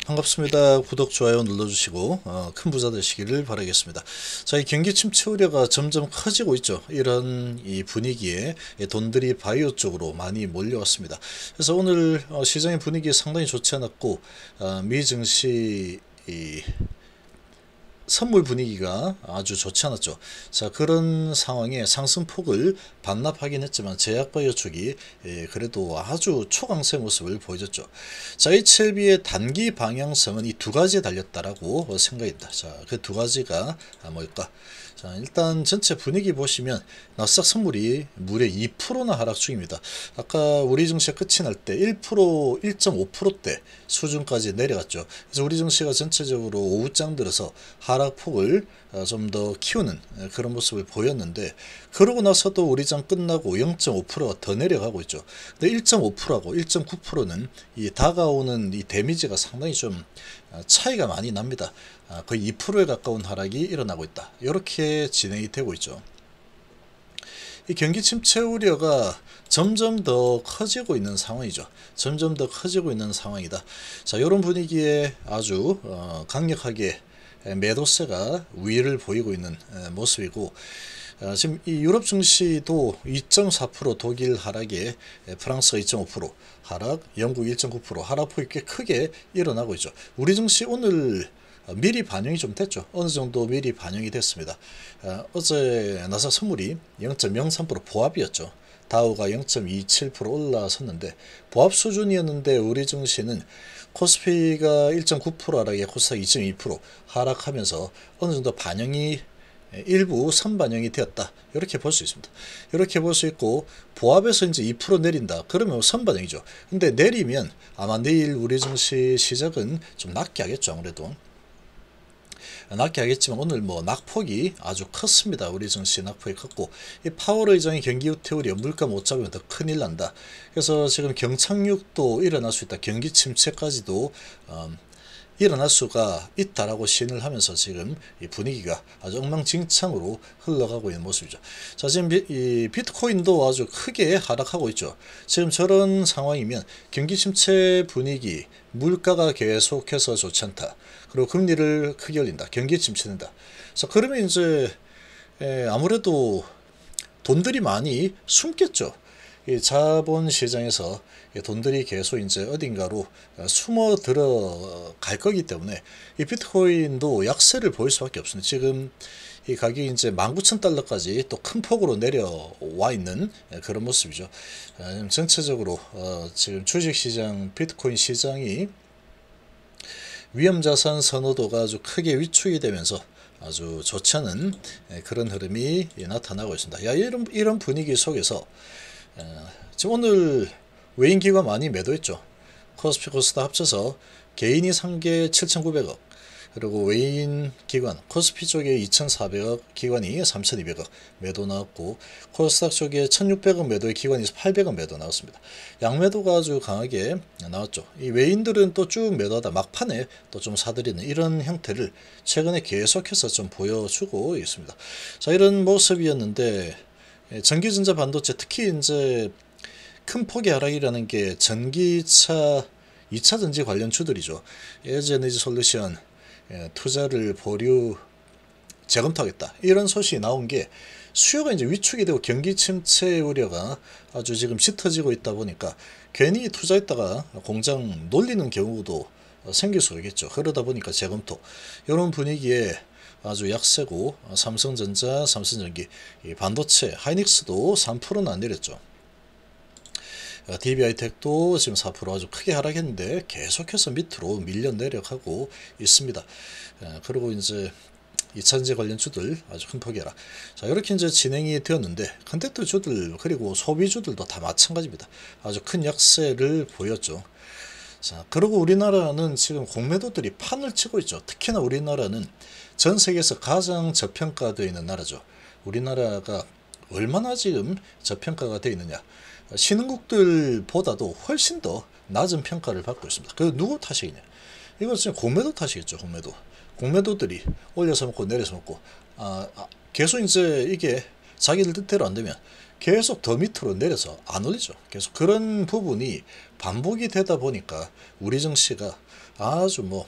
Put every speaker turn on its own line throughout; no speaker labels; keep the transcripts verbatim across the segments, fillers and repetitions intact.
반갑습니다. 구독, 좋아요 눌러주시고 어, 큰 부자 되시기를 바라겠습니다. 자, 이 경기 침체 우려가 점점 커지고 있죠. 이런 이 분위기에 돈들이 바이오 쪽으로 많이 몰려왔습니다. 그래서 오늘 어, 시장의 분위기 상당히 좋지 않았고 어, 미 증시 이 선물 분위기가 아주 좋지 않았죠. 자, 그런 상황에 상승폭을 반납하긴 했지만 제약바이오 쪽이 예, 그래도 아주 초강세 모습을 보여줬죠. 자, 에이치엘비의 단기 방향성은 이 두 가지에 달렸다라고 생각입니다. 자, 그 두 가지가 뭘까? 자, 일단 전체 분위기 보시면 나스닥 선물이 무려 이 퍼센트나 하락 중입니다. 아까 우리 증시가 끝이 날 때 일 퍼센트, 일 점 오 퍼센트대 수준까지 내려갔죠. 그래서 우리 증시가 전체적으로 오후장 들어서 하락폭을 좀 더 키우는 그런 모습을 보였는데, 그러고 나서도 우리 장 끝나고 영 점 오 퍼센트가 더 내려가고 있죠. 근데 일 점 오 퍼센트하고 일 점 구 퍼센트는 이 다가오는 이 데미지가 상당히 좀 차이가 많이 납니다. 거의 이 퍼센트에 가까운 하락이 일어나고 있다. 이렇게 진행이 되고 있죠. 이 경기 침체 우려가 점점 더 커지고 있는 상황이죠. 점점 더 커지고 있는 상황이다. 자, 이런 분위기에 아주 어, 강력하게 매도세가 위를 보이고 있는 모습이고, 어, 지금 이 유럽 증시도 이 점 사 퍼센트 독일 하락에 프랑스가 이 점 오 퍼센트 하락, 영국 일 점 구 퍼센트 하락폭이 꽤 크게 일어나고 있죠. 우리 증시 오늘 미리 반영이 좀 됐죠. 어느 정도 미리 반영이 됐습니다. 어, 어제 나스닥 선물이 영 점 영삼 퍼센트 보합이었죠. 다우가 영 점 이칠 퍼센트 올라섰는데 보합 수준이었는데, 우리 증시는 코스피가 일 점 구 퍼센트 하락에 코스닥 이 점 이 퍼센트 하락하면서 어느 정도 반영이 일부 선반영이 되었다. 이렇게 볼 수 있습니다. 이렇게 볼 수 있고, 보합에서 이제 이 퍼센트 내린다. 그러면 선반영이죠. 근데 내리면 아마 내일 우리 증시 시작은 좀 낮게 하겠죠. 아무래도 낮게 하겠지만 오늘 뭐 낙폭이 아주 컸습니다. 우리 증시 낙폭이 컸고, 이 파월 의장이 경기 후퇴 우려 물가 못 잡으면 더 큰일 난다. 그래서 지금 경착륙도 일어날 수 있다. 경기 침체까지도 음, 일어날 수가 있다라고 시인을 하면서 지금 이 분위기가 아주 엉망진창으로 흘러가고 있는 모습이죠. 자, 지금 비, 이 비트코인도 아주 크게 하락하고 있죠. 지금 저런 상황이면 경기 침체 분위기, 물가가 계속해서 좋지 않다. 그리고 금리를 크게 올린다. 경기 침체된다. 자, 그러면 이제 에, 아무래도 돈들이 많이 숨겠죠. 이 자본 시장에서 돈들이 계속 이제 어딘가로 숨어 들어갈 거기 때문에 이 비트코인도 약세를 보일 수밖에 없습니다. 지금 이 가격이 이제 만 구천 달러까지 또 큰 폭으로 내려와 있는 그런 모습이죠. 전체적으로 어 지금 주식시장, 비트코인 시장이 위험자산 선호도가 아주 크게 위축이 되면서 아주 좋지 않은 그런 흐름이 나타나고 있습니다. 야, 이런, 이런 분위기 속에서 지금 오늘 외인기관 많이 매도했죠. 코스피 코스닥 합쳐서 개인이 산 게 칠천구백억, 그리고 외인 기관 코스피 쪽에 이천사백억, 기관이 삼천이백억 매도 나왔고, 코스닥 쪽에 천육백억 매도의 기관이 팔백억 매도 나왔습니다. 양매도가 아주 강하게 나왔죠. 이 외인들은 또 쭉 매도하다 막판에 또 좀 사들이는 이런 형태를 최근에 계속해서 좀 보여주고 있습니다. 자, 이런 모습이었는데, 전기전자 반도체, 특히 이제 큰 폭의 하락이라는 게 전기차, 이 차 전지 관련 주들이죠. 에즈 에너지 솔루션 투자를 보류 재검토하겠다. 이런 소식이 나온 게 수요가 이제 위축이 되고 경기 침체 우려가 아주 지금 짙어지고 있다 보니까 괜히 투자했다가 공장 놀리는 경우도 생길 수 있겠죠. 그러다 보니까 재검토, 이런 분위기에 아주 약세고, 삼성전자, 삼성전기, 반도체, 하이닉스도 삼 퍼센트는 안 내렸죠. 디비아이텍도 지금 사 퍼센트 아주 크게 하락했는데 계속해서 밑으로 밀려 내려가고 있습니다. 그리고 이제 이차전지 관련 주들 아주 큰 폭이 하락. 자, 이렇게 이제 진행이 되었는데, 컨택트 주들 그리고 소비주들도 다 마찬가지입니다. 아주 큰 약세를 보였죠. 자, 그리고 우리나라는 지금 공매도들이 판을 치고 있죠. 특히나 우리나라는 전 세계에서 가장 저평가되어 있는 나라죠. 우리나라가 얼마나 지금 저평가가 되어 있느냐. 신흥국들보다도 훨씬 더 낮은 평가를 받고 있습니다. 그 누구 탓이냐? 이거 지금 공매도 탓이겠죠. 공매도. 공매도들이 올려서 먹고 내려서 먹고, 아, 아, 계속 이제 이게 자기들 뜻대로 안 되면 계속 더 밑으로 내려서 안 올리죠. 계속 그런 부분이 반복이 되다 보니까 우리 증시가 아주 뭐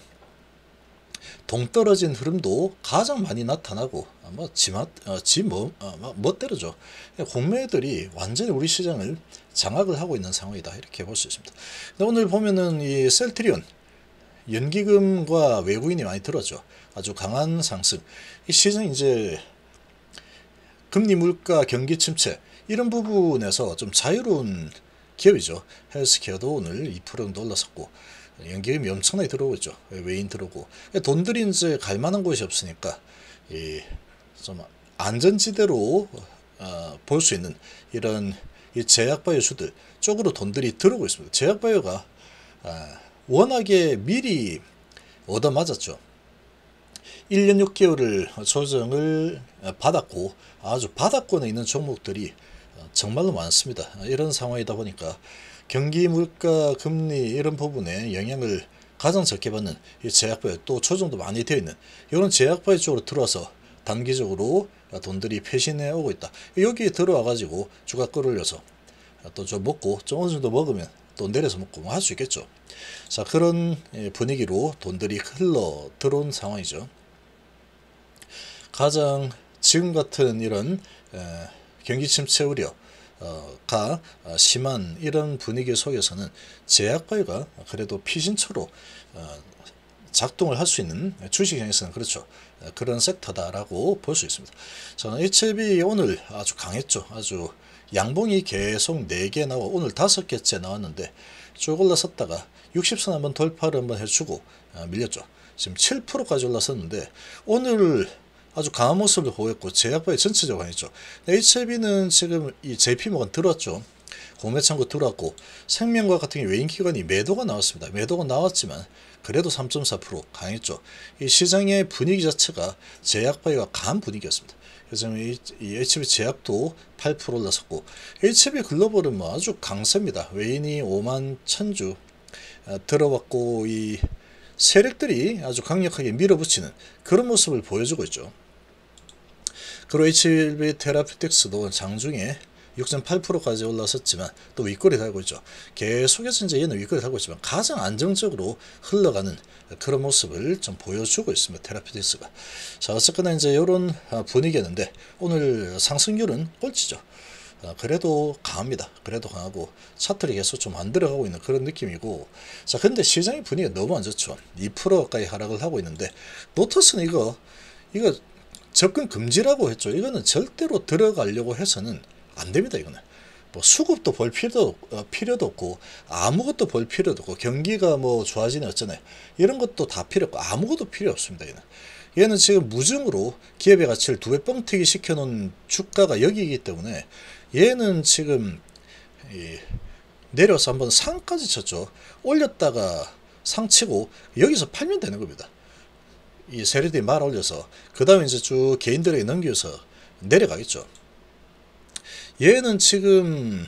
동떨어진 흐름도 가장 많이 나타나고 뭐 지맛 어, 지뭐 어, 멋대로죠. 공매들이 완전히 우리 시장을 장악을 하고 있는 상황이다 이렇게 볼 수 있습니다. 근데 오늘 보면은 이 셀트리온 연기금과 외국인이 많이 들었죠. 아주 강한 상승. 이 시장 이제 금리 물가 경기 침체 이런 부분에서 좀 자유로운 기업이죠. 헬스케어도 오늘 이 퍼센트 정도 올랐었고 연기금이 엄청나게 들어오고 있죠. 외인 들어오고 돈들이 이제 갈 만한 곳이 없으니까 이 좀 안전지대로 어, 볼 수 있는 이런 이 제약바이오주들 쪽으로 돈들이 들어오고 있습니다. 제약바이오가 아, 워낙에 미리 얻어맞았죠. 일 년 육 개월을 조정을 받았고 아주 바닥권에 있는 종목들이 정말로 많습니다. 이런 상황이다 보니까 경기, 물가, 금리 이런 부분에 영향을 가장 적게 받는 이 제약바이오 또 조정도 많이 되어 있는 이런 제약바이오 쪽으로 들어와서 단기적으로 돈들이 패신해 오고 있다. 여기에 들어와 가지고 주가 끌어올려서 또 좀 먹고 좀 어느 정도 먹으면 또 내려서 먹고 뭐 할 수 있겠죠. 자, 그런 분위기로 돈들이 흘러 들어온 상황이죠. 가장 지금 같은 이런 경기 침체 우려가 심한 이런 분위기 속에서는 제약바이오가 그래도 피신처로 작동을 할 수 있는 주식시장에서는 그렇죠. 그런 섹터다라고 볼 수 있습니다. 저는 에이치엘비 오늘 아주 강했죠. 아주 양봉이 계속 네 개 나와 오늘 다섯 개째 나왔는데 쭉 올라섰다가 육십 선 한번 돌파를 한번 해주고 밀렸죠. 지금 칠 퍼센트까지 올라섰는데 오늘 아주 강한 모습을 보였고 제약바이오 전체적으로 강했죠. 에이치엘비는 지금 이 제이피모건 들어왔죠. 공매창고 들어왔고 생명과 같은 게 외인기관이 매도가 나왔습니다. 매도가 나왔지만 그래도 삼 점 사 퍼센트 강했죠. 이 시장의 분위기 자체가 제약바이오가 강한 분위기였습니다. 그래서 이, 이 에이치비 제약도 팔 퍼센트 올랐었고 에이치비 글로벌은 뭐 아주 강세입니다. 외인이 오만 천 주 들어왔고 이 세력들이 아주 강력하게 밀어붙이는 그런 모습을 보여주고 있죠. 그리고 에이치비 테라피틱스도 장중에 육 점 팔 퍼센트까지 올라섰지만 또 윗꼬리 달고 있죠. 계속해서 이제 얘는 윗꼬리 달고 있지만 가장 안정적으로 흘러가는 그런 모습을 좀 보여주고 있습니다. 테라피틱스가. 자, 어쨌거나 이제 이런 분위기였는데 오늘 상승률은 꼴찌죠. 그래도 강합니다. 그래도 강하고 차트를 계속 좀 안 들어가고 있는 그런 느낌이고, 자 근데 시장의 분위기가 너무 안 좋죠. 이 퍼센트 가까이 하락을 하고 있는데 노터스는 이거 이거 접근 금지라고 했죠. 이거는 절대로 들어가려고 해서는 안 됩니다. 이거는 뭐 수급도 볼 필요도 어, 필요도 없고 아무것도 볼 필요도 없고 경기가 뭐 좋아지네 어쩌네 이런 것도 다 필요 없고 아무것도 필요 없습니다. 얘는 얘는 지금 무증으로 기업의 가치를 두 배 뻥튀기 시켜놓은 주가가 여기이기 때문에 얘는 지금 이 내려서 한번 상까지 쳤죠. 올렸다가 상치고 여기서 팔면 되는 겁니다. 이 세력들이 말 올려서 그 다음에 이제 쭉 개인들에게 넘겨서 내려가겠죠. 얘는 지금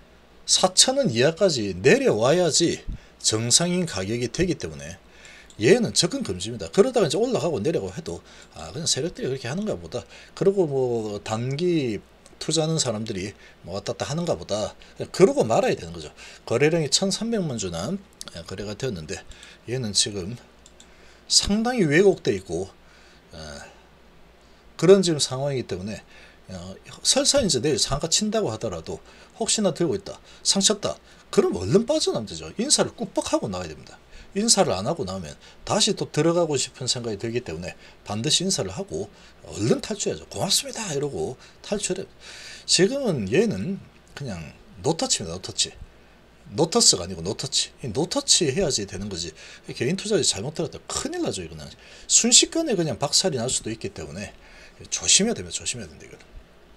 사천 원 이하까지 내려와야지 정상인 가격이 되기 때문에 얘는 접근 금지입니다. 그러다가 이제 올라가고 내려가고 해도 아 그냥 세력들이 그렇게 하는가 보다. 그리고 뭐 단기 투자하는 사람들이 뭐 왔다 갔다 하는가 보다. 그러고 말아야 되는 거죠. 거래량이 천삼백만 주나 거래가 되었는데 얘는 지금 상당히 왜곡돼 있고 어, 그런 지금 상황이기 때문에 어, 설사 이제 내일 상가 친다고 하더라도 혹시나 들고 있다 상쳤다 그럼 얼른 빠져나오면 되죠. 인사를 꾸벅 하고 나와야 됩니다. 인사를 안 하고 나오면 다시 또 들어가고 싶은 생각이 들기 때문에 반드시 인사를 하고 얼른 탈출해야죠. 고맙습니다 이러고 탈출해. 지금은 얘는 그냥 노터치입니다. 노터치. 노터스가 아니고 노터치. 노터치 해야지 되는 거지. 개인 투자지 잘못 들었다 큰일 나죠. 이거는 순식간에 그냥 박살이 날 수도 있기 때문에 조심해야 됩니다. 조심해야 된다 이거는.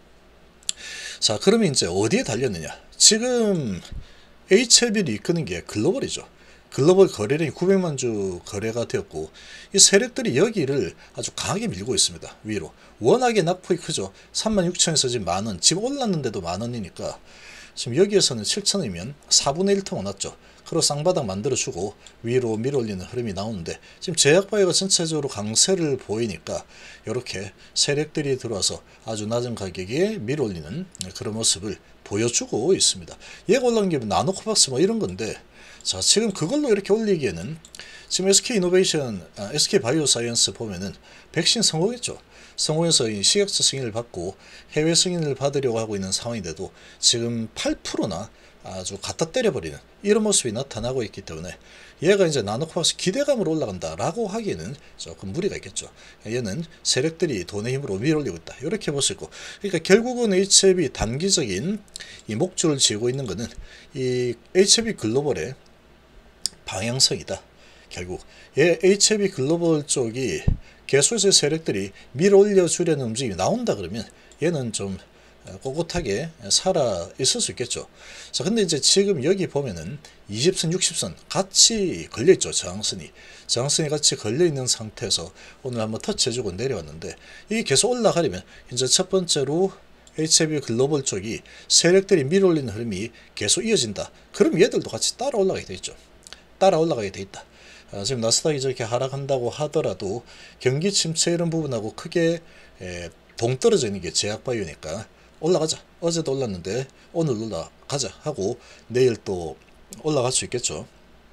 자, 그러면 이제 어디에 달렸느냐? 지금 에이치엘비를 이끄는 게 글로벌이죠. 글로벌 거래량이 구백만 주 거래가 되었고 이 세력들이 여기를 아주 강하게 밀고 있습니다. 위로. 워낙에 낙폭이 크죠. 삼만 육천에서 지금 만원. 지금 올랐는데도 만원이니까 지금 여기에서는 칠천 원이면 사분의 일 통 났죠. 그리고 쌍바닥 만들어주고 위로 밀어올리는 흐름이 나오는데 지금 제약바이오가 전체적으로 강세를 보이니까 이렇게 세력들이 들어와서 아주 낮은 가격에 밀어올리는 그런 모습을 보여주고 있습니다. 얘가 올라온 게 나노코박스 뭐 이런 건데 자, 지금 그걸로 이렇게 올리기에는 지금 에스케이이노베이션, 아, 에스케이바이오사이언스 보면은 백신 성공했죠. 성공해서 이 식약처 승인을 받고 해외 승인을 받으려고 하고 있는 상황인데도 지금 팔 퍼센트나 아주 갖다 때려버리는 이런 모습이 나타나고 있기 때문에 얘가 이제 나노코박스 기대감으로 올라간다라고 하기에는 조금 무리가 있겠죠. 얘는 세력들이 돈의 힘으로 밀어올리고 있다, 이렇게 볼 수 있고, 그러니까 결국은 에이치아이브이 단기적인 이 목줄을 쥐고 있는 것은 이 에이치아이브이 글로벌의 방향성이다. 결국 얘 에이치아이브이 글로벌 쪽이 계속해서 세력들이 밀어올려 주려는 움직임이 나온다 그러면 얘는 좀 꼿꼿하게 살아 있을 수 있겠죠. 자, 근데 이제 지금 여기 보면은 이십 선, 육십 선 같이 걸려 있죠. 저항선이 저항선이 같이 걸려 있는 상태에서 오늘 한번 터치해주고 내려왔는데, 이게 계속 올라가려면 이제 첫 번째로 에이치아이브이 글로벌 쪽이 세력들이 밀어올리는 흐름이 계속 이어진다. 그럼 얘들도 같이 따라 올라가게 돼 있죠. 따라 올라가게 돼 있다. 아, 지금 나스닥이 저렇게 하락한다고 하더라도 경기 침체 이런 부분하고 크게 에, 동떨어져 있는 게 제약바이오니까 올라가자. 어제도 올랐는데 오늘 올라가자 하고 내일 또 올라갈 수 있겠죠.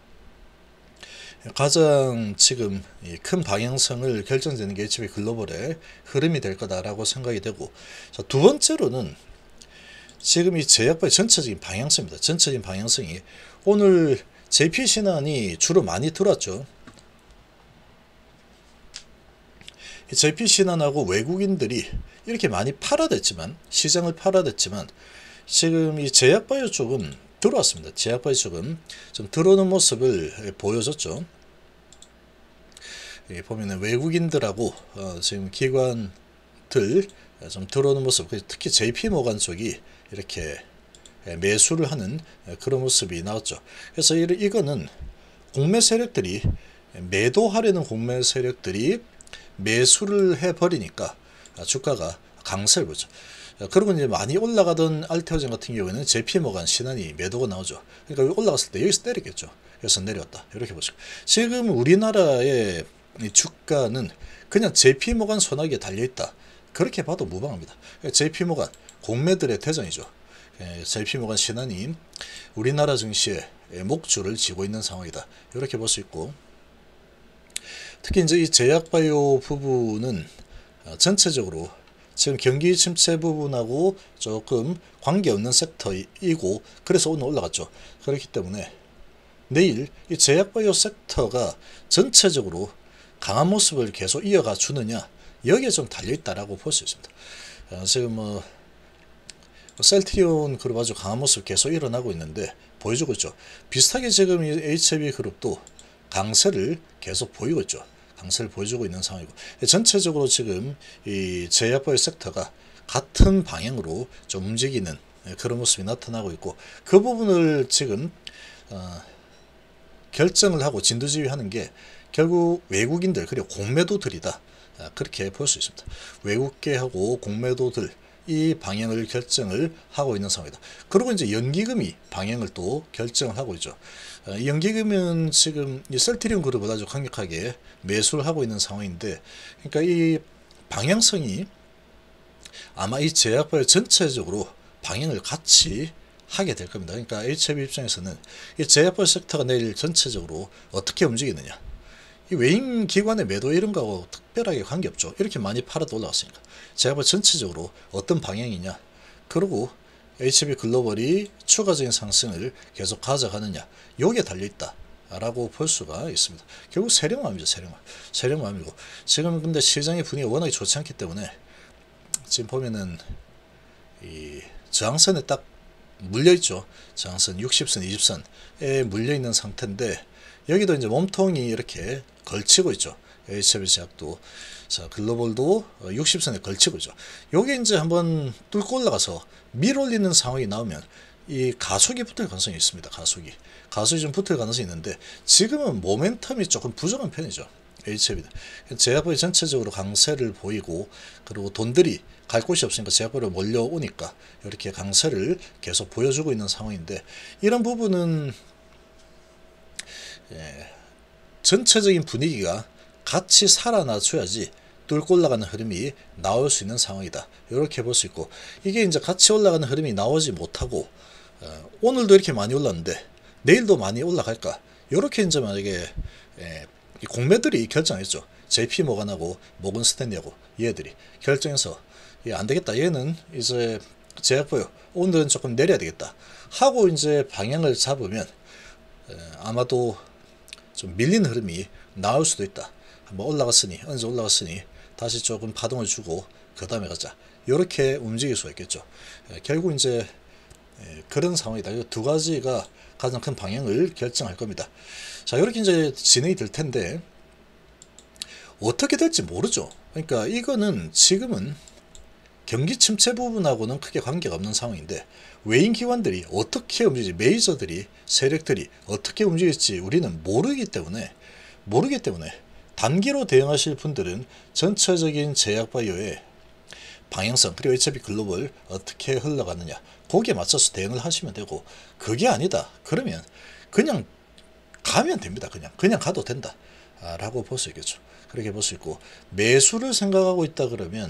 가장 지금 큰 방향성을 결정되는 게 에이치아이브이 글로벌의 흐름이 될 거다라고 생각이 되고, 자, 두 번째로는 지금 이 제약바이오 전체적인 방향성입니다. 전체적인 방향성이 오늘 제이피 신안이 주로 많이 들어왔죠. 제이피 신안하고 외국인들이 이렇게 많이 팔아댔지만, 시장을 팔아댔지만 지금 이 제약바이오 쪽은 들어왔습니다. 제약바이오 쪽은 좀 들어오는 모습을 보여줬죠. 여기 보면은 외국인들하고 어 지금 기관들 좀 들어오는 모습, 특히 제이피모간 쪽이 이렇게 매수를 하는 그런 모습이 나왔죠. 그래서 이거는 공매 세력들이 매도하려는 공매 세력들이 매수를 해버리니까 주가가 강세를 보죠. 그리고 이제 많이 올라가던 알테오젠 같은 경우에는 제이피모간 신한이 매도가 나오죠. 그러니까 올라갔을 때 여기서 때리겠죠. 그래서 내려왔다, 이렇게 보시고, 지금 우리나라의 주가는 그냥 제이피모간 소나기에 달려있다, 그렇게 봐도 무방합니다. 제이피모간 공매들의 대장이죠. 제이피모간 신한이 우리나라 증시에 목줄을 쥐고 있는 상황이다, 이렇게 볼 수 있고, 특히 이제 이 제약바이오 부분은 전체적으로 지금 경기 침체 부분하고 조금 관계없는 섹터이고, 그래서 오늘 올라갔죠. 그렇기 때문에 내일 이 제약바이오 섹터가 전체적으로 강한 모습을 계속 이어가 주느냐, 여기에 좀 달려있다라고 볼 수 있습니다. 지금 뭐 셀트리온 그룹 아주 강한 모습 계속 일어나고 있는데 보여주고 있죠. 비슷하게 지금 이 에이치아이브이 그룹도 강세를 계속 보이고 있죠. 강세를 보여주고 있는 상황이고, 전체적으로 지금 이 제약바이오 섹터가 같은 방향으로 좀 움직이는 그런 모습이 나타나고 있고, 그 부분을 지금 어, 결정을 하고 진두지휘하는 게 결국 외국인들 그리고 공매도들이다, 그렇게 볼 수 있습니다. 외국계하고 공매도들, 이 방향을 결정을 하고 있는 상황이다. 그리고 이제 연기금이 방향을 또 결정을 하고 있죠. 이 연기금은 지금 이 셀트리온 그룹을 아주 강력하게 매수를 하고 있는 상황인데, 그러니까 이 방향성이 아마 이 제약바이오 전체적으로 방향을 같이 하게 될 겁니다. 그러니까 에이치아이브이 입장에서는 이 제약바이오 섹터가 내일 전체적으로 어떻게 움직이느냐, 이 외인 기관의 매도 이런 거하고 특별하게 관계없죠. 이렇게 많이 팔아도 올라갔으니까 제약바이오 전체적으로 어떤 방향이냐, 그리고 에이치아이브이 글로벌이 추가적인 상승을 계속 가져가느냐, 여기에 달려있다 라고 볼 수가 있습니다. 결국 세력맘이죠. 세력맘. 세력맘이고, 지금 근데 시장의 분위기가 워낙에 좋지 않기 때문에 지금 보면은 이 저항선에 딱 물려있죠. 저항선 육십 선, 이십 선에 물려있는 상태인데, 여기도 이제 몸통이 이렇게 걸치고 있죠. 에이치아이브이 제약도, 자, 글로벌도 육십 선에 걸치고 있죠. 요게 이제 한번 뚫고 올라가서 밀어올리는 상황이 나오면 이 가속이 붙을 가능성이 있습니다. 가속이. 가속이 좀 붙을 가능성이 있는데, 지금은 모멘텀이 조금 부족한 편이죠. 에이치아이브이는. 제약바이오 전체적으로 강세를 보이고, 그리고 돈들이 갈 곳이 없으니까 제약바이오로 몰려오니까 이렇게 강세를 계속 보여주고 있는 상황인데, 이런 부분은 예, 전체적인 분위기가 같이 살아나줘야지 뚫고 올라가는 흐름이 나올 수 있는 상황이다, 이렇게 볼 수 있고, 이게 이제 같이 올라가는 흐름이 나오지 못하고 어, 오늘도 이렇게 많이 올랐는데 내일도 많이 올라갈까? 이렇게 이제 만약에 예, 공매들이 결정했죠. 제이피 모건하고 모건 스탠리하고 얘들이 결정해서 예, 안 되겠다. 얘는 이제 제약보유 오늘은 조금 내려야 되겠다 하고 이제 방향을 잡으면 예, 아마도 좀 밀린 흐름이 나올 수도 있다. 한번 올라갔으니 어느 정도 올라갔으니 다시 조금 파동을 주고 그 다음에 가자. 이렇게 움직일 수가 있겠죠. 예, 결국 이제 예, 그런 상황이다. 이 두 가지가 가장 큰 방향을 결정할 겁니다. 자, 이렇게 이제 진행이 될 텐데 어떻게 될지 모르죠. 그러니까 이거는 지금은 경기 침체 부분하고는 크게 관계가 없는 상황인데 외인 기관들이 어떻게 움직일지, 메이저들이, 세력들이 어떻게 움직일지 우리는 모르기 때문에 모르기 때문에 단기로 대응하실 분들은 전체적인 제약바이오의 방향성 그리고 에이치아이피 글로벌 어떻게 흘러가느냐 거기에 맞춰서 대응을 하시면 되고, 그게 아니다 그러면 그냥 가면 됩니다. 그냥 그냥 가도 된다 라고 볼 수 있겠죠. 그렇게 볼 수 있고, 매수를 생각하고 있다 그러면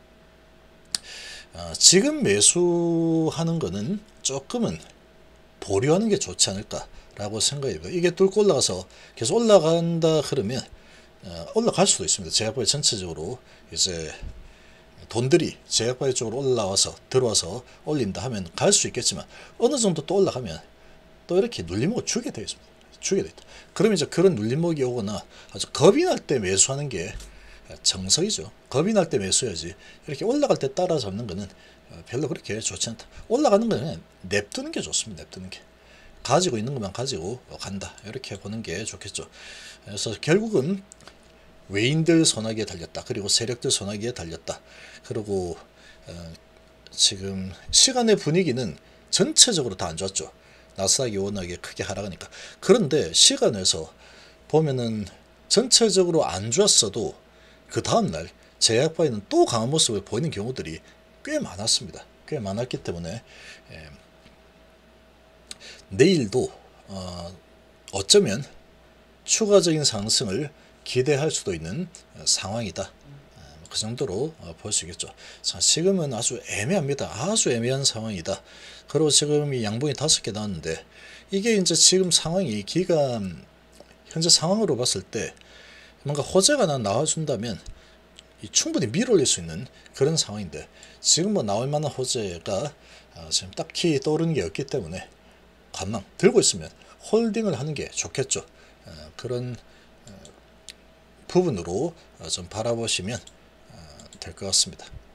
어, 지금 매수하는 거는 조금은 보류하는 게 좋지 않을까 라고 생각이 듭니다. 이게 뚫고 올라가서 계속 올라간다 그러면 어, 올라갈 수도 있습니다. 제약바이오 전체적으로 이제 돈들이 제약바이오 쪽으로 올라와서 들어와서 올린다 하면 갈 수 있겠지만 어느 정도 또 올라가면 또 이렇게 눌림목을 주게 되어 있습니다. 주게 되어 있다. 그러면 이제 그런 눌림목이 오거나 아주 겁이 날 때 매수하는 게 정석이죠. 겁이 날 때 매수해야지 이렇게 올라갈 때 따라잡는 거는 별로 그렇게 좋지 않다. 올라가는 거는 냅두는 게 좋습니다. 냅두는 게. 가지고 있는 것만 가지고 간다. 이렇게 보는 게 좋겠죠. 그래서 결국은 외인들 선하기에 달렸다. 그리고 세력들 선하기에 달렸다. 그리고 어, 지금 시간의 분위기는 전체적으로 다 안 좋았죠. 나스닥이 워낙에 크게 하락하니까. 그런데 시간에서 보면은 전체적으로 안 좋았어도 그 다음날 제약바이오는 또 강한 모습을 보이는 경우들이 꽤 많았습니다. 꽤 많았기 때문에 예, 내일도 어, 어쩌면 추가적인 상승을 기대할 수도 있는 상황이다. 그 정도로 볼 수 있겠죠. 자, 지금은 아주 애매합니다. 아주 애매한 상황이다. 그리고 지금 이 양봉이 다섯 개 나왔는데 이게 이제 지금 상황이 기간 현재 상황으로 봤을 때 뭔가 호재가 나 나와준다면 충분히 밀어올릴 수 있는 그런 상황인데 지금 뭐 나올 만한 호재가 지금 딱히 떠오르는 게 없기 때문에 관망 들고 있으면 홀딩을 하는 게 좋겠죠. 그런 부분으로 좀 바라보시면 될 것 같습니다.